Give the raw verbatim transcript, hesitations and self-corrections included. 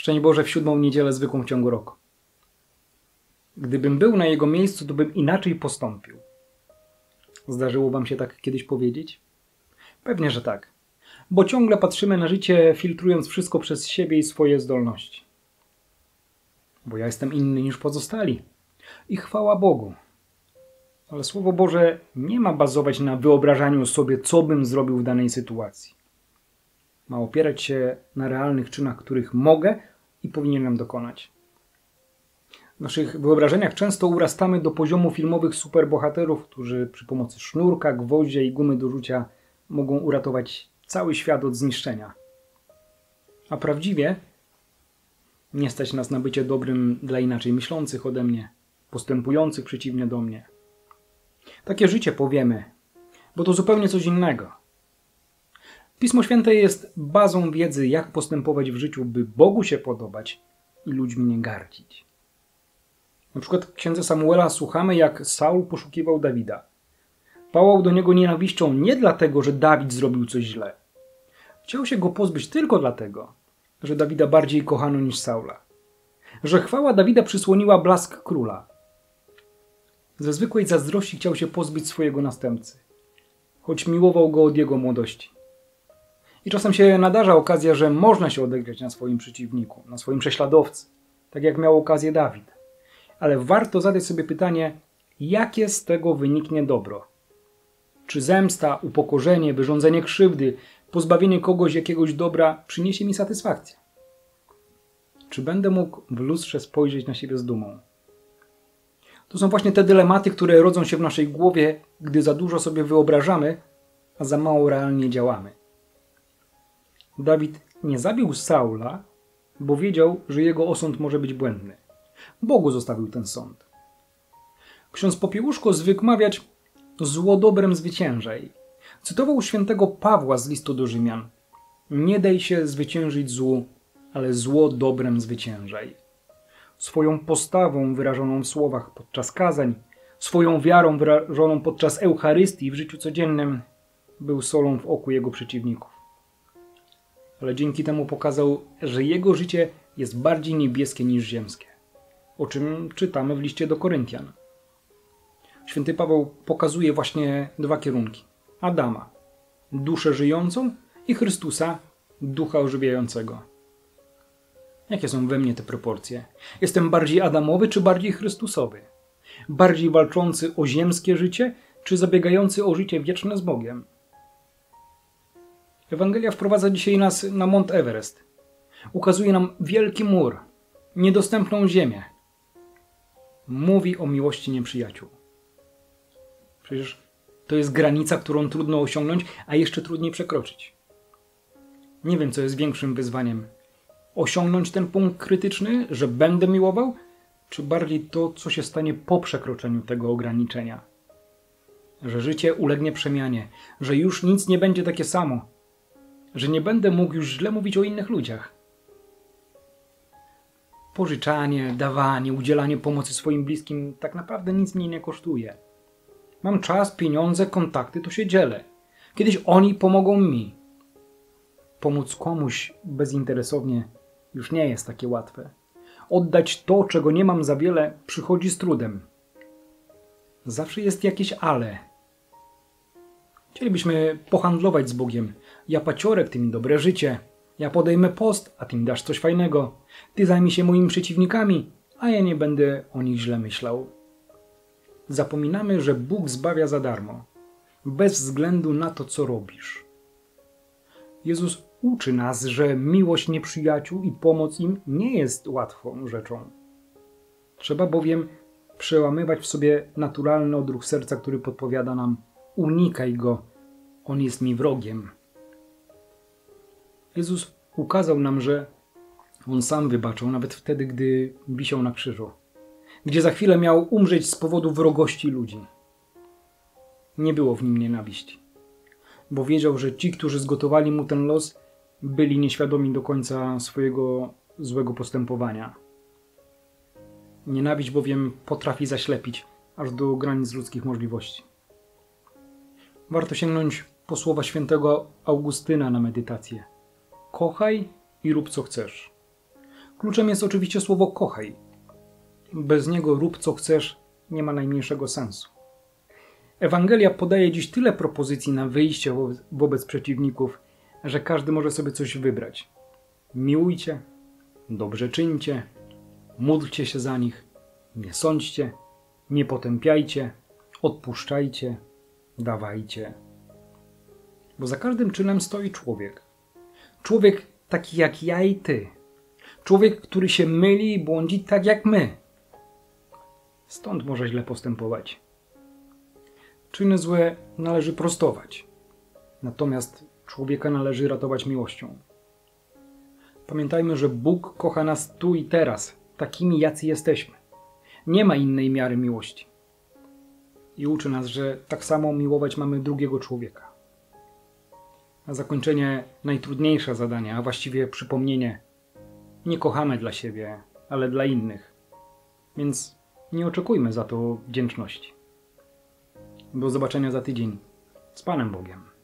Szczęść Boże w siódmą niedzielę zwykłą w ciągu roku. Gdybym był na jego miejscu, to bym inaczej postąpił. Zdarzyło wam się tak kiedyś powiedzieć? Pewnie, że tak. Bo ciągle patrzymy na życie, filtrując wszystko przez siebie i swoje zdolności. Bo ja jestem inny niż pozostali. I chwała Bogu. Ale Słowo Boże nie ma bazować na wyobrażaniu sobie, co bym zrobił w danej sytuacji. Ma opierać się na realnych czynach, których mogę i powinienem dokonać. W naszych wyobrażeniach często urastamy do poziomu filmowych superbohaterów, którzy przy pomocy sznurka, gwoździa i gumy do rzucia mogą uratować cały świat od zniszczenia. A prawdziwie nie stać nas na bycie dobrym dla inaczej myślących ode mnie, postępujących przeciwnie do mnie. Takie życie powiemy, bo to zupełnie coś innego. Pismo Święte jest bazą wiedzy, jak postępować w życiu, by Bogu się podobać i ludźmi nie gardzić. Na przykład w księdze Samuela słuchamy, jak Saul poszukiwał Dawida. Pałał do niego nienawiścią nie dlatego, że Dawid zrobił coś źle. Chciał się go pozbyć tylko dlatego, że Dawida bardziej kochano niż Saula. Że chwała Dawida przysłoniła blask króla. Ze zwykłej zazdrości chciał się pozbyć swojego następcy, choć miłował go od jego młodości. I czasem się nadarza okazja, że można się odegrać na swoim przeciwniku, na swoim prześladowcy, tak jak miał okazję Dawid. Ale warto zadać sobie pytanie, jakie z tego wyniknie dobro? Czy zemsta, upokorzenie, wyrządzenie krzywdy, pozbawienie kogoś jakiegoś dobra przyniesie mi satysfakcję? Czy będę mógł w lustrze spojrzeć na siebie z dumą? To są właśnie te dylematy, które rodzą się w naszej głowie, gdy za dużo sobie wyobrażamy, a za mało realnie działamy. Dawid nie zabił Saula, bo wiedział, że jego osąd może być błędny. Bogu zostawił ten sąd. Ksiądz Popiełuszko zwykł mawiać: zło dobrem zwyciężaj. Cytował świętego Pawła z listu do Rzymian: nie daj się zwyciężyć złu, ale zło dobrem zwyciężaj. Swoją postawą wyrażoną w słowach podczas kazań, swoją wiarą wyrażoną podczas Eucharystii w życiu codziennym był solą w oku jego przeciwników. Ale dzięki temu pokazał, że jego życie jest bardziej niebieskie niż ziemskie, o czym czytamy w liście do Koryntian. Święty Paweł pokazuje właśnie dwa kierunki. Adama, duszę żyjącą, i Chrystusa, ducha ożywiającego. Jakie są we mnie te proporcje? Jestem bardziej Adamowy czy bardziej Chrystusowy? Bardziej walczący o ziemskie życie czy zabiegający o życie wieczne z Bogiem? Ewangelia wprowadza dzisiaj nas na Mont Everest. Ukazuje nam wielki mur, niedostępną ziemię. Mówi o miłości nieprzyjaciół. Przecież to jest granica, którą trudno osiągnąć, a jeszcze trudniej przekroczyć. Nie wiem, co jest większym wyzwaniem. Osiągnąć ten punkt krytyczny, że będę miłował, czy bardziej to, co się stanie po przekroczeniu tego ograniczenia. Że życie ulegnie przemianie, że już nic nie będzie takie samo, że nie będę mógł już źle mówić o innych ludziach. Pożyczanie, dawanie, udzielanie pomocy swoim bliskim tak naprawdę nic mnie nie kosztuje. Mam czas, pieniądze, kontakty, to się dzielę. Kiedyś oni pomogą mi. Pomóc komuś bezinteresownie już nie jest takie łatwe. Oddać to, czego nie mam za wiele, przychodzi z trudem. Zawsze jest jakieś ale. Chcielibyśmy pohandlować z Bogiem. Ja paciorek, ty mi dobre życie. Ja podejmę post, a ty mi dasz coś fajnego. Ty zajmij się moimi przeciwnikami, a ja nie będę o nich źle myślał. Zapominamy, że Bóg zbawia za darmo, bez względu na to, co robisz. Jezus uczy nas, że miłość nieprzyjaciół i pomoc im nie jest łatwą rzeczą. Trzeba bowiem przełamywać w sobie naturalny odruch serca, który podpowiada nam: unikaj go, on jest mi wrogiem. Jezus ukazał nam, że on sam wybaczał nawet wtedy, gdy wisiał na krzyżu, gdzie za chwilę miał umrzeć z powodu wrogości ludzi. Nie było w nim nienawiści, bo wiedział, że ci, którzy zgotowali mu ten los, byli nieświadomi do końca swojego złego postępowania. Nienawiść bowiem potrafi zaślepić aż do granic ludzkich możliwości. Warto sięgnąć po słowa świętego Augustyna na medytację. Kochaj i rób co chcesz. Kluczem jest oczywiście słowo kochaj. Bez niego rób co chcesz, nie ma najmniejszego sensu. Ewangelia podaje dziś tyle propozycji na wyjście wobec, wobec przeciwników, że każdy może sobie coś wybrać. Miłujcie, dobrze czyńcie, módlcie się za nich, nie sądźcie, nie potępiajcie, odpuszczajcie, dawajcie. Bo za każdym czynem stoi człowiek. Człowiek taki jak ja i ty. Człowiek, który się myli i błądzi tak jak my. Stąd może źle postępować. Czyny złe należy prostować. Natomiast człowieka należy ratować miłością. Pamiętajmy, że Bóg kocha nas tu i teraz, takimi jacy jesteśmy. Nie ma innej miary miłości. I uczy nas, że tak samo miłować mamy drugiego człowieka. Na zakończenie najtrudniejsze zadanie, a właściwie przypomnienie. Nie kochamy dla siebie, ale dla innych. Więc nie oczekujmy za to wdzięczności. Do zobaczenia za tydzień. Z Panem Bogiem.